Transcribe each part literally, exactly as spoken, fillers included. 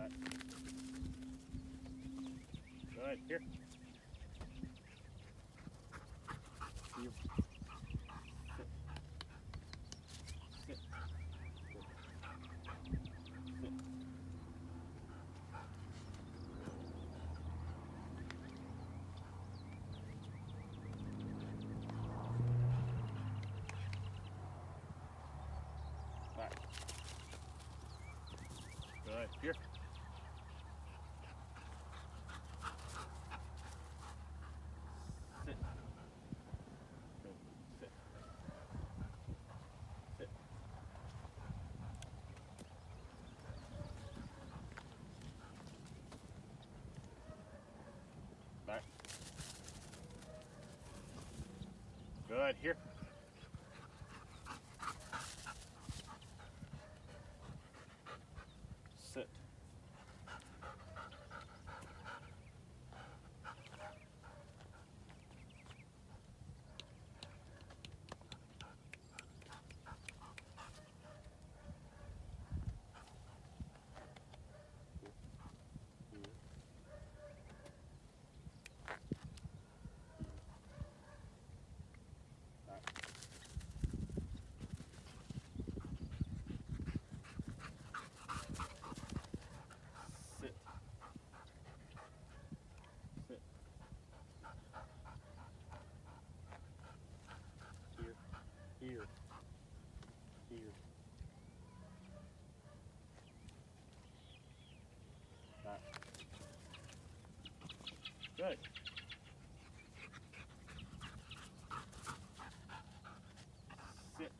Back. Good. Here. You. Sit. Sit. Sit. Sit. Back. Good. Here. Sit. Good. Sit. Sit. Back. Good. Here. Sit. Sit. Sit. Here. Here. Here. Back. Good. Sit.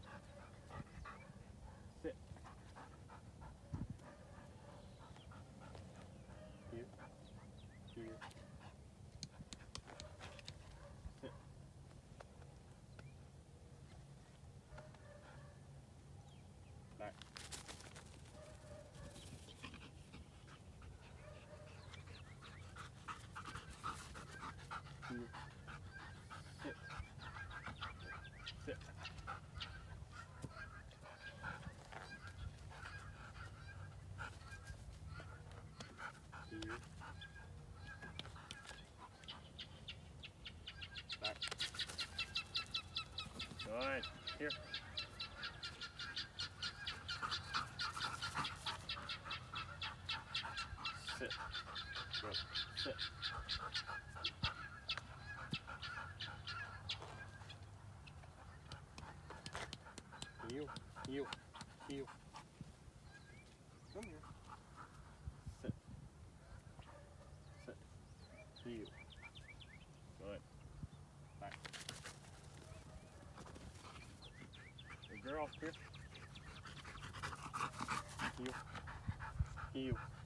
Sit. Here. Here. Sit. Back. Here. Sit. Sit. Here. Back. Good. Here. Sit. Good. Sit. Heel. Heel. Heel. Come here. Sit. Sit. Heel. Good. Back. Good girl. Here. Heel. Heel.